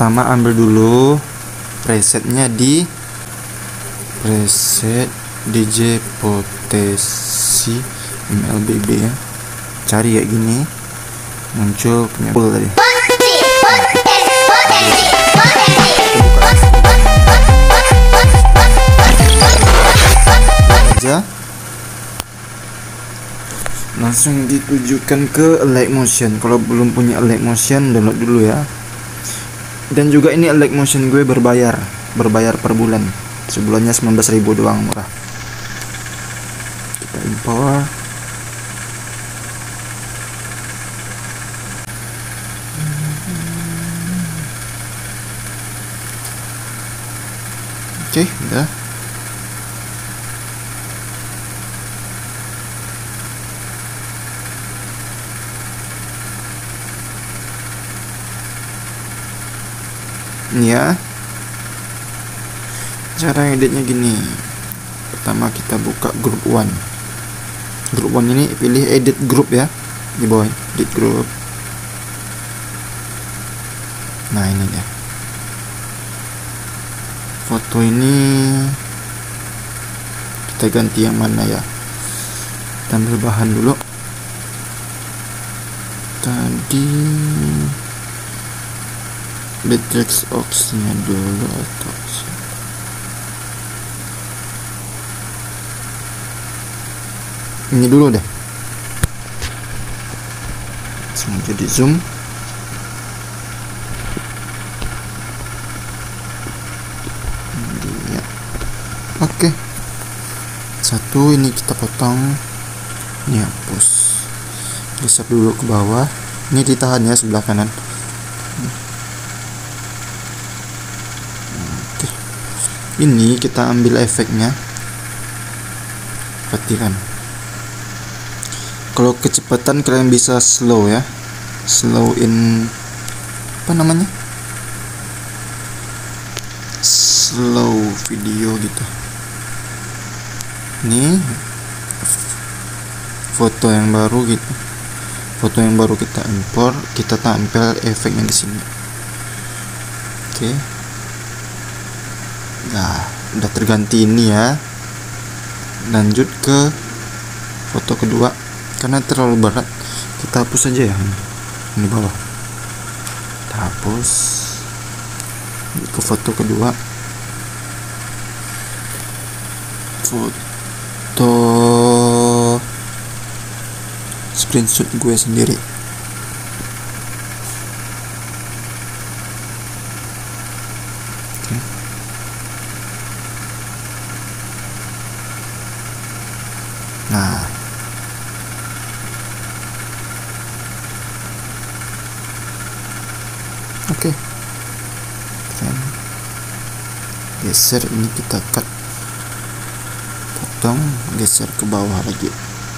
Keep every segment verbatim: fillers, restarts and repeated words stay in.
pertama ambil dulu presetnya di preset D J Potensi M L B B ya, cari kayak gini muncul punya full tadi aja, langsung ditujukan ke Elect Motion. Kalau belum punya Elect Motion, download dulu ya. Dan juga ini Elect Motion gue berbayar, berbayar per bulan. Sebulannya sembilan belas ribu doang, murah. Kita impor. Oke, udah. Ini ya, cara editnya gini. Pertama kita buka grup one. Grup one ini pilih edit group ya, di bawah edit group. Nah ini dia, foto ini kita ganti yang mana ya, kita ambil bahan dulu tadi, Beatrix Ox-nya dulu atau ini dulu deh, langsung jadi zoom. Dia. Oke, satu ini kita potong, ini hapus, geser dulu ke bawah, ini ditahan ya sebelah kanan. Ini kita ambil efeknya, perhatikan. Kalau kecepatan kalian bisa slow ya, slow in apa namanya, slow video gitu. Ini foto yang baru gitu, foto yang baru kita impor, kita tampil efeknya di sini. Oke. Nah, udah terganti ini ya. Lanjut ke foto kedua. Karena terlalu berat, kita hapus aja ya. Ini bawah. Kita hapus. Ke foto kedua. Foto screenshot gue sendiri. Nah, oke, okay. Geser ini, kita cut, potong, geser ke bawah lagi.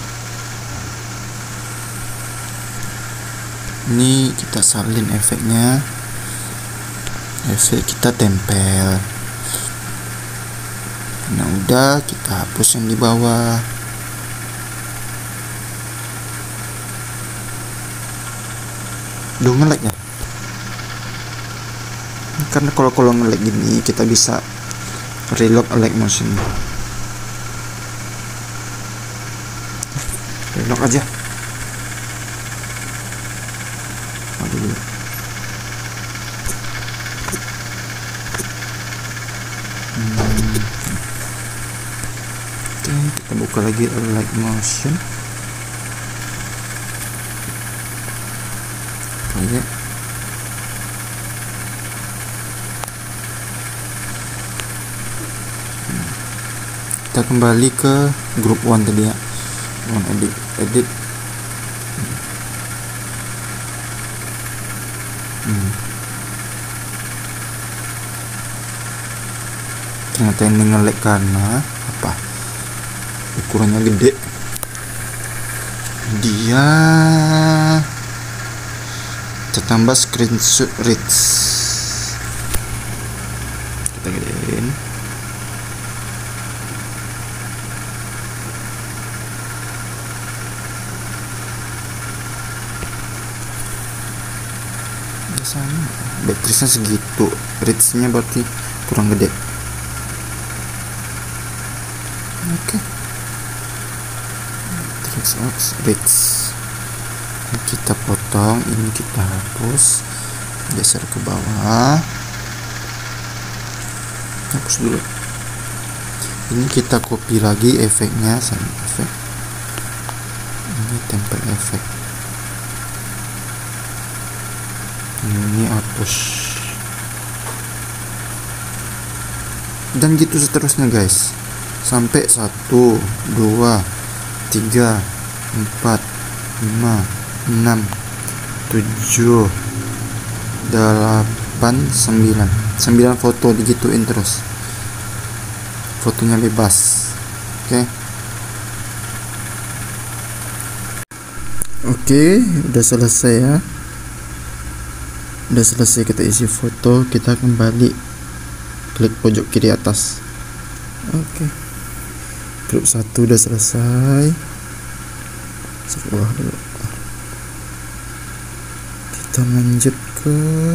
Ini kita salin efeknya, efek kita tempel. Nah udah, kita hapus yang di bawah. Duh, nge-lag ya, karena kalau kalau nge-lag gini kita bisa reload Elect Motion, reload aja. Aduh. Hmm. Oke, kita buka lagi Elect Motion. Ya. Kita kembali ke grup one tadi ya, one edit edit. Hmm. Ternyata ini nge-lag karena apa? Ukurannya gede. Dia kita tambah screenshot reach, kita gedein. sana. Batteriesnya segitu, reachnya berarti kurang gede. Oke, Matrix reach ini kita potong, ini kita hapus, geser ke bawah, hapus dulu. Ini kita copy lagi efeknya, sama efek ini, tempel efek ini, hapus, dan gitu seterusnya guys, sampai satu, dua, tiga, empat, lima, enam, tujuh, delapan, sembilan, sembilan foto digituin terus, fotonya bebas. Oke, oke, udah selesai ya, udah selesai kita isi foto. Kita kembali klik pojok kiri atas. Oke, grup satu udah selesai. Sebuah dulu, kita lanjut ke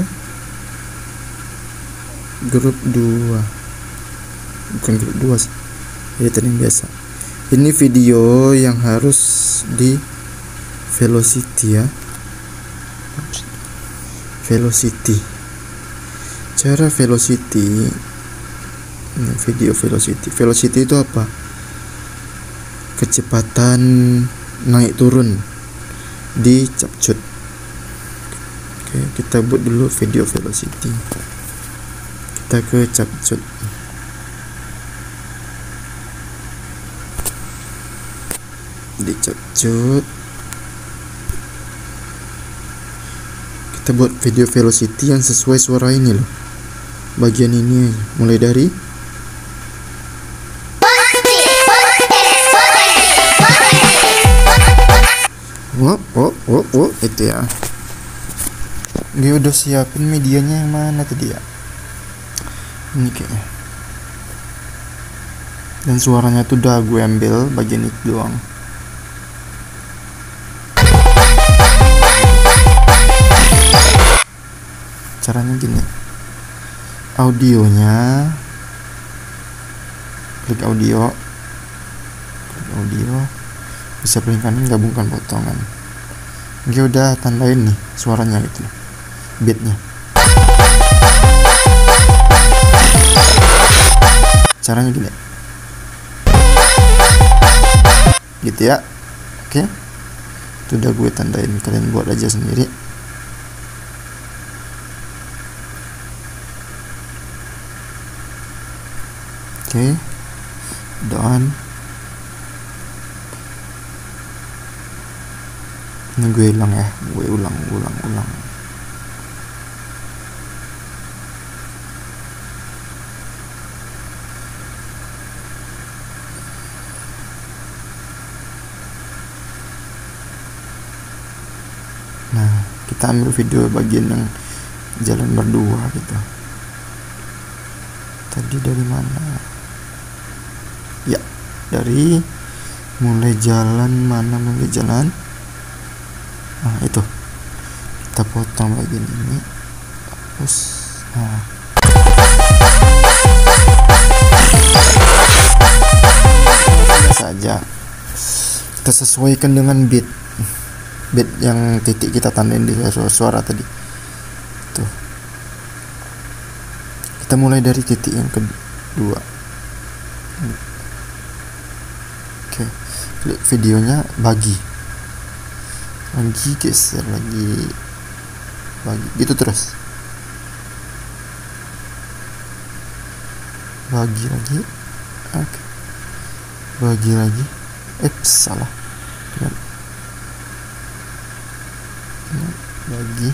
grup dua, bukan grup dua sih, ya tadi yang biasa. Ini video yang harus di velocity ya, velocity, cara velocity. Ini video velocity. Velocity itu apa? Kecepatan naik turun di capcut. Oke, kita buat dulu video velocity. Kita ke capcut. Di capcut kita buat video velocity yang sesuai suara ini loh. Bagian ini mulai dari oh, oh, oh, oh, itu ya. Dia udah siapin medianya yang mana tadi ya? Ini kayaknya. Dan suaranya tuh udah gue ambil bagian itu doang. Caranya gini. Audionya, klik audio, klik audio. Bisa paling kanan, gabungkan potongan. Oke, udah tandain nih suaranya gitu, beatnya. Caranya gini, gitu ya. Oke, itu udah gue tandain, kalian buat aja sendiri. Oke, done. Ini gue ulang ya, gue ulang, ulang, ulang. Nah, kita ambil video bagian yang jalan berdua gitu. Tadi dari mana? Ya, dari mulai jalan mana, mulai jalan. Nah, itu kita potong bagian ini, terus nah saja kita sesuaikan dengan beat beat yang titik kita tandain di suara, suara tadi. Tuh, kita mulai dari titik yang kedua. Oke, klik videonya, bagi lagi, geser lagi, bagi, gitu terus, bagi lagi. Oke, bagi lagi, eh salah, bagi,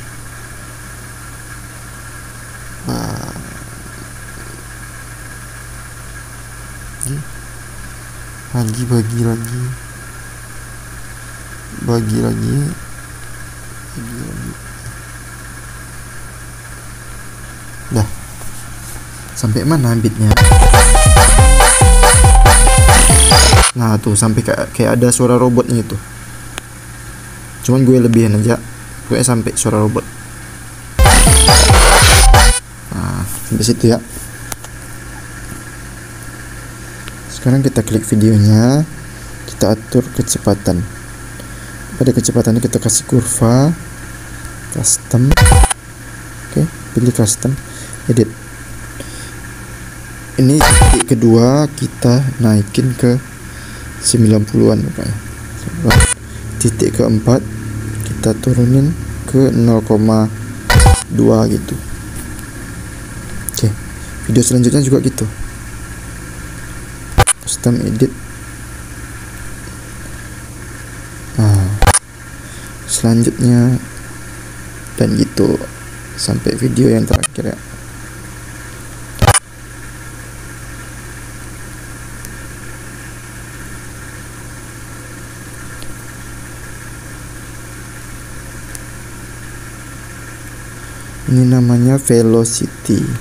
bagi, bagi, bagi lagi, bagi lagi, bagi lagi. Dah, sampai mana beatnya? Nah tuh sampai kayak kayak ada suara robotnya itu. Cuman gue lebihin aja, gue sampai suara robot. sampai situ ya. Sekarang kita klik videonya, kita atur kecepatan. Pada kecepatannya kita kasih kurva, custom. Oke, pilih custom, edit. Ini titik kedua kita naikin ke sembilan puluhan pokoknya. Titik keempat kita turunin ke nol koma dua gitu. Oke, video selanjutnya juga gitu. Custom edit. Nah, selanjutnya dan gitu sampai video yang terakhir ya. Ini namanya velocity.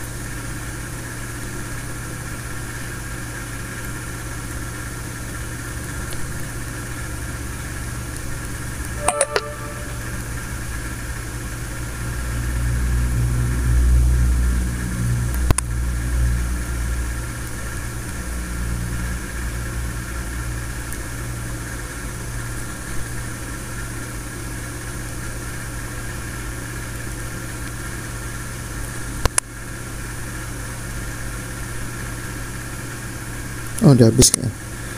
Oh, udah habis kayaknya.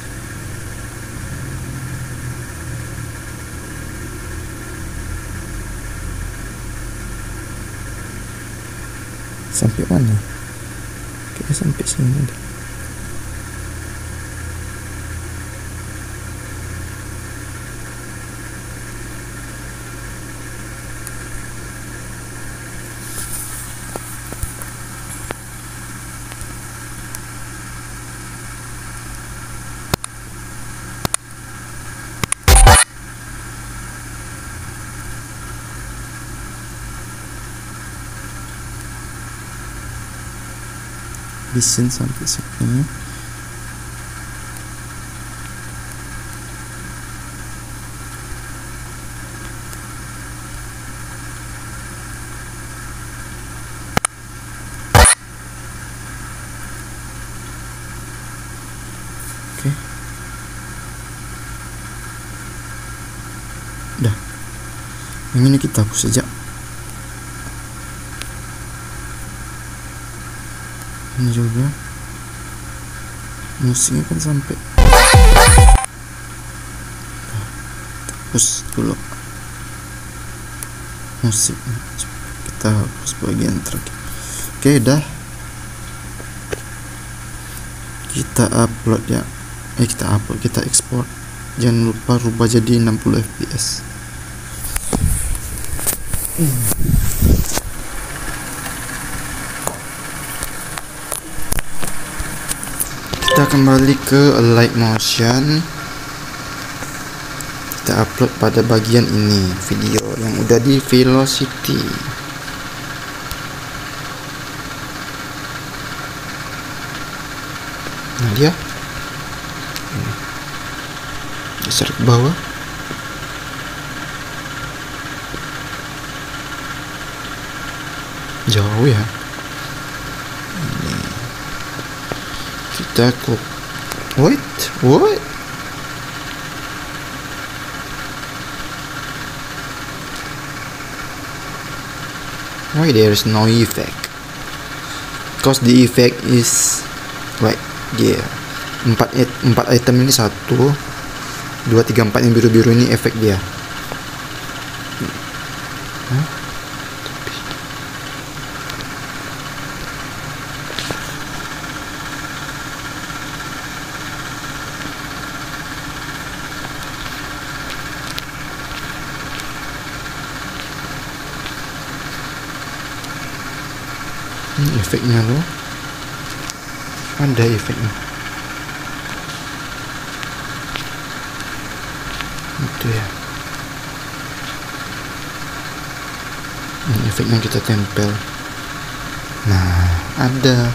Sampai mana? Kayaknya sampai sini deh. Bisin sampai sini. Oke. Udah. Yang ini kita hapus saja. Ini juga musiknya kan sampai, hapus dulu musik, kita hapus bagian terakhir. Oke, udah kita upload ya, eh kita upload kita ekspor. Jangan lupa rubah jadi enam puluh F P S. hmm. Kita kembali ke Light Motion. Kita upload pada bagian ini video yang udah di velocity. Nah dia geser ke bawah. Jauh ya. Kita kok wait what why there is no effect? Because the effect is right there. Empat empat item ini, satu dua tiga empat yang biru-biru ini efek dia. Huh? Ini efeknya loh, ada efeknya itu ya. Ini efeknya kita tempel. Nah ada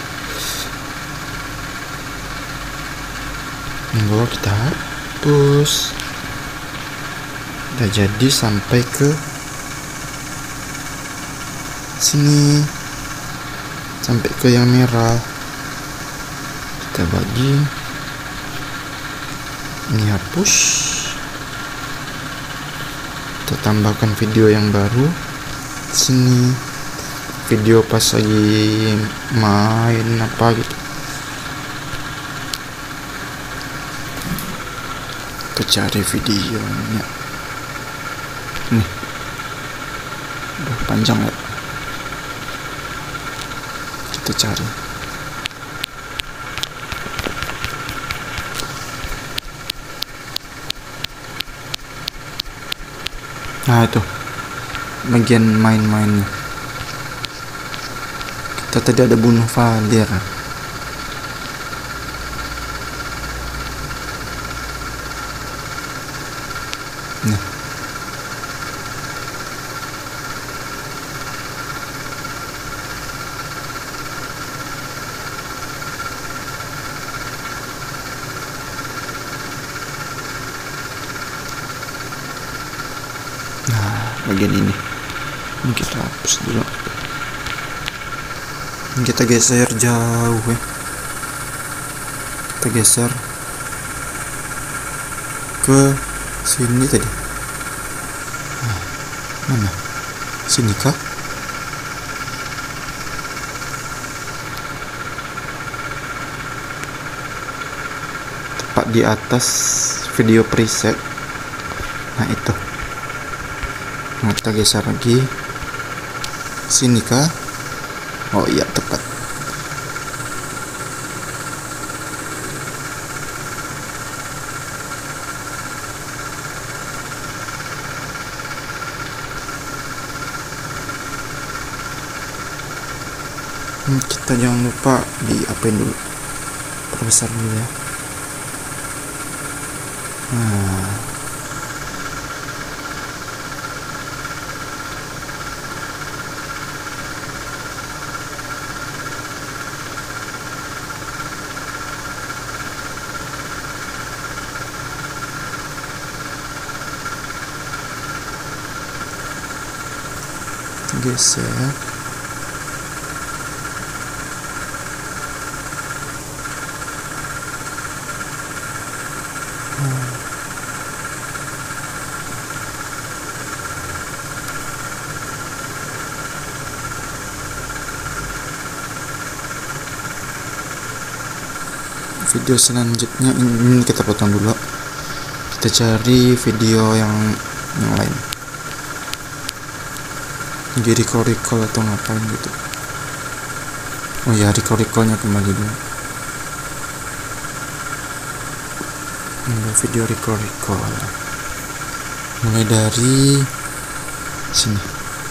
yang bawah kita hapus. Udah jadi sampai ke sini. sampai ke yang merah. Kita bagi, ini hapus, kita tambahkan video yang baru. Sini video pas lagi main apa gitu, kita cari videonya. Nih, udah panjang ya, kita cari. Nah, itu bagian main-mainnya. Kita tadi ada bunuh Valir. Nah, nah bagian ini, ini kita hapus dulu. Ini kita geser jauh ya, kita geser ke sini tadi. Nah, mana? Sini kah? Tepat di atas video preset. Nah, itu. Nah, kita geser lagi. Sini kah? Oh iya, tepat. Hmm, kita jangan lupa di apain dulu, perbesar dulu ya. Nah, geser. Video selanjutnya ini kita potong dulu, kita cari video yang yang lain, jadi recall-recall atau ngapain gitu. Oh ya, recall-recallnya kembali dulu. Ini video recall-recall mulai dari sini,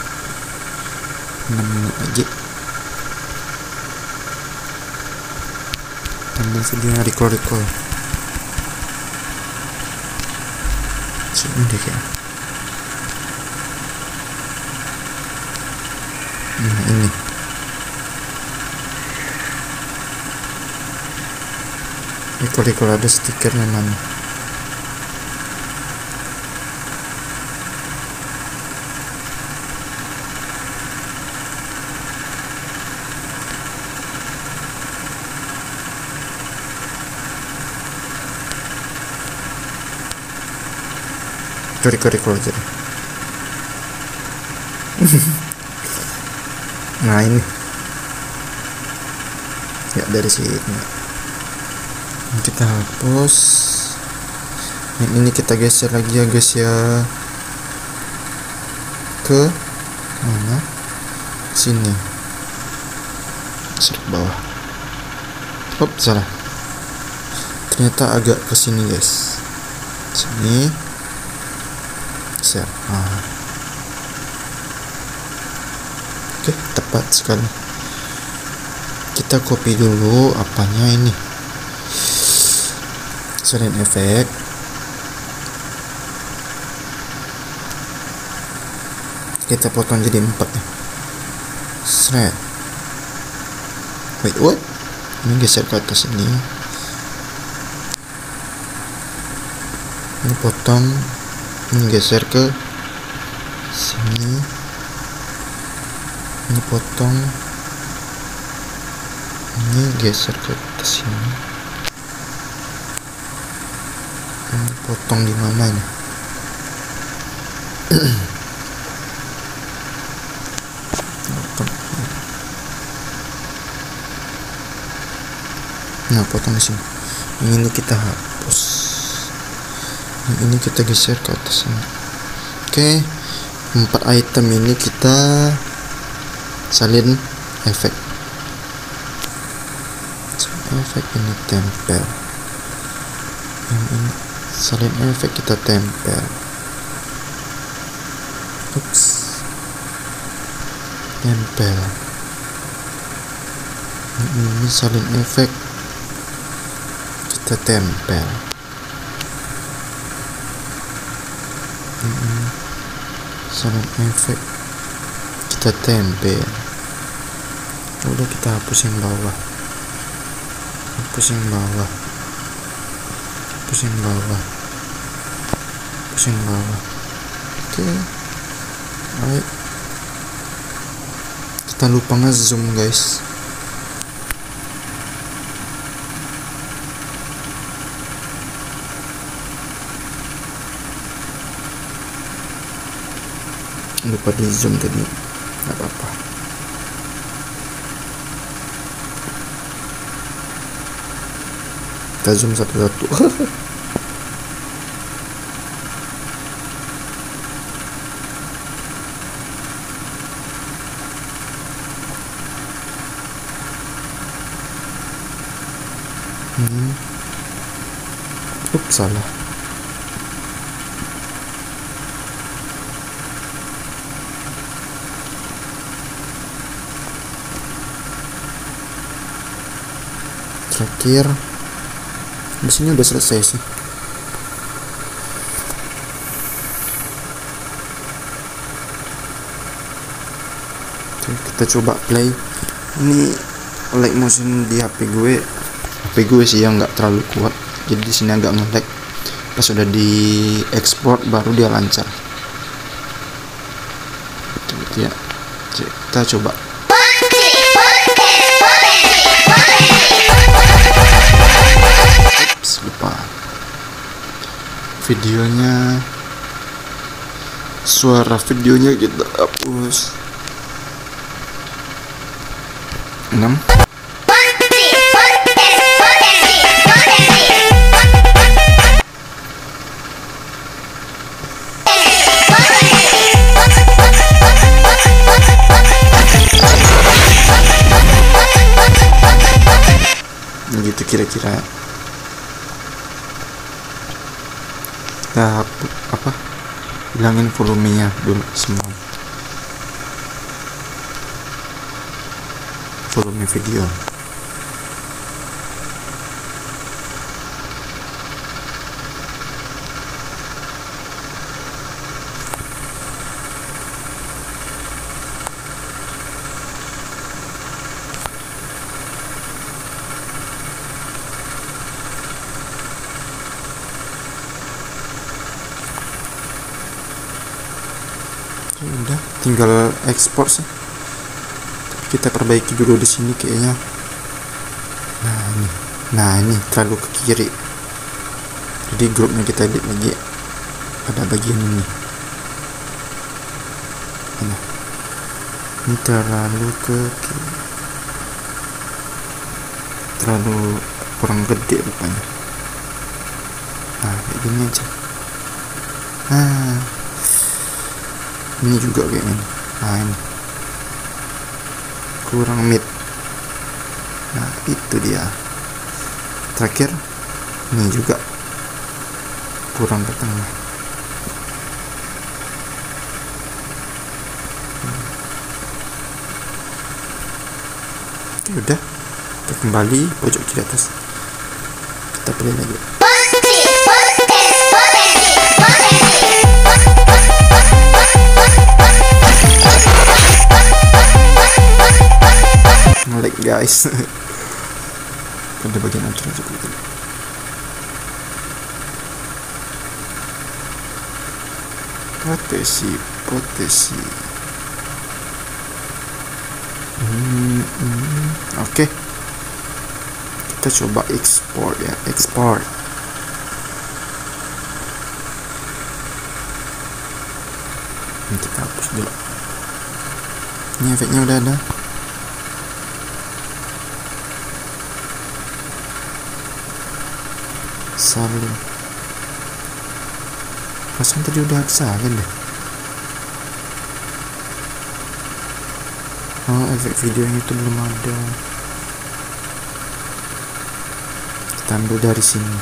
enam menit lagi. Ambil videonya recall-recall sini deh ya. Nah, ini recall-recall ada stikernya mana? Recall-recall aja deh. Nah, ini ya dari sini kita hapus. Yang ini kita geser lagi ya guys ya, ke mana? Sini, serp bawah. Hop, salah. Ternyata agak ke sini guys. Sini. Share. Nah. Oke, tepat sekali. Kita copy dulu apanya ini. Selain efek, kita potong jadi empat nih. Shred. Wait, what? Ini geser ke atas ini. Ini potong. Ini geser ke sini. Ini potong. Ini geser ke atas sini. Ini potong di mana nih? Nah, potong di sini. Yang ini kita hapus. Yang ini kita geser ke atas sini. Oke, empat item ini kita salin efek. Efek ini tempel. Yang ini salin efek kita tempel. Ups. Tempel. Yang ini salin efek kita tempel. Yang ini salin efek kita tempel. Udah, kita hapus yang bawah. Hapus yang bawah. Hapus yang bawah. Hapus yang bawah. Oke. Baik. Kita lupa nge-zoom, guys. Lupa di zoom tadi. Gak apa-apa. Kita zoom satu-satu. hmm. Ups, salah. Terakhir, di sini udah selesai sih. Oke, kita coba play. Ini lag motion di H P gue. H P gue sih yang nggak terlalu kuat, jadi di sini agak nge-lag. Pas sudah di export baru dia lancar. Ya, kita coba. Lupa videonya, suara videonya kita hapus. enam. Gitu kira-kira. Kita apa hilangin volumenya dulu semua, volume video. Udah, tinggal ekspor sih. Kita perbaiki dulu di sini kayaknya. Nah ini, nah ini terlalu ke kiri. Jadi grupnya kita edit lagi pada bagian ini. Nah, ini terlalu ke kiri. Terlalu kurang gede rupanya. Nah, kayak gini aja. Nah, ini juga kayak gini. Nah, ini kurang mid. Nah, itu dia. Terakhir ini juga kurang ke tengah. Oke, udah. Kita kembali pojok kiri atas. Kita play lagi. Ngelag guys. Pada bagian outro juga gitu. Potensi, potensi. Hmm, hmm. Oke. Okay. kita coba export ya, export. Ini kita hapus dulu. Ini efeknya udah ada. Salin. Perasaan tadi udah salin deh. Oh, efek videonya itu belum ada. Kita ambil dari sini.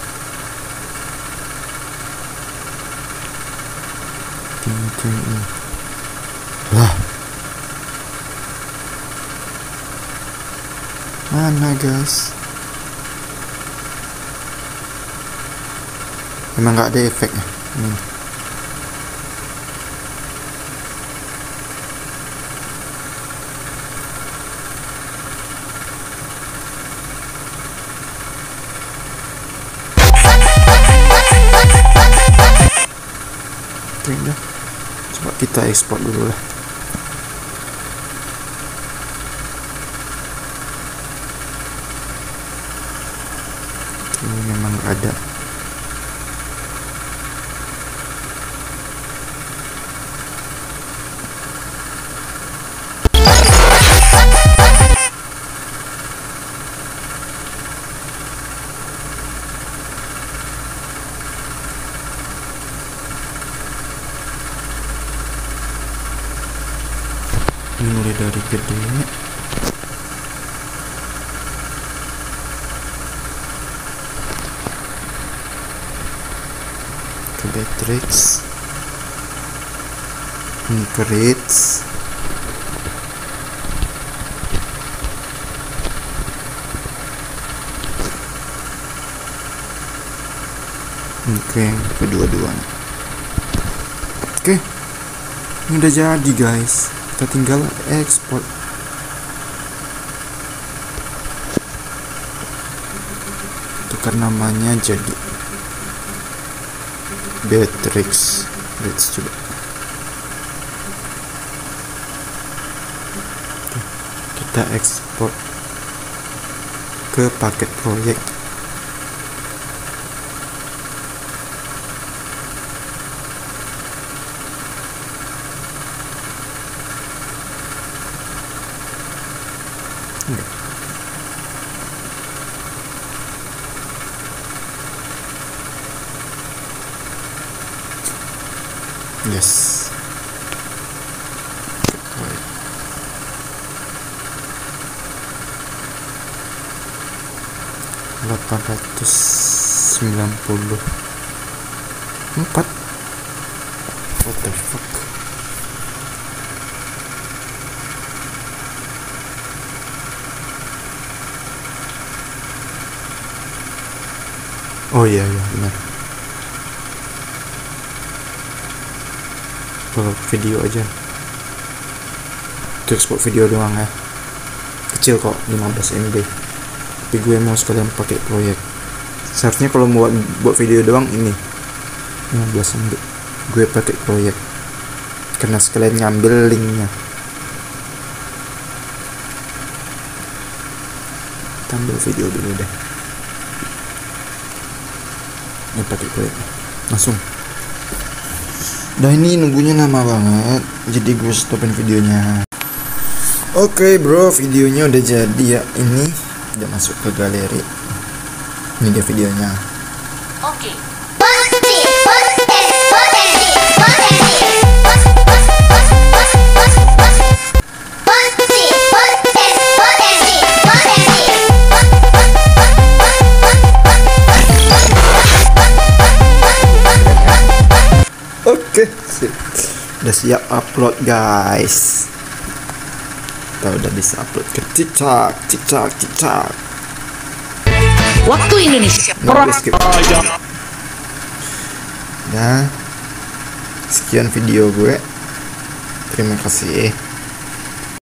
Ting ting ini. Lah. Mana guys? Emang nggak ada efeknya. Hmm. Dah. Coba kita ekspor dulu lah. Ini memang ada. Ini mulai dari gede ke Beatrix, ini ke Ritz, ini ke yang kedua-duanya. Oke, ini udah jadi guys. Kita tinggal ekspor. Tukar namanya jadi Beatrix. Let's coba. Kita ekspor ke paket proyek. Yes. delapan ratus sembilan puluh empat. What the fuck? Oh iya iya benar. Kalau video aja, itu ekspor video doang ya, kecil kok, lima belas M B. Tapi gue mau sekalian pakai proyek. Seharusnya kalau mau buat, buat video doang ini lima belas M B, gue pakai proyek karena sekalian ngambil linknya. Tambah video dulu deh, ini pakai proyek langsung. Nah ini nunggunya lama banget, jadi gue stopin videonya. Oke okay, bro, videonya udah jadi ya. Ini udah masuk ke galeri. Ini dia videonya. Oke. Okay. Oke, sip. Udah siap upload guys. Kita udah bisa upload ke TikTok, TikTok, TikTok. Waktu Indonesia. Nah, sekian video gue. Terima kasih.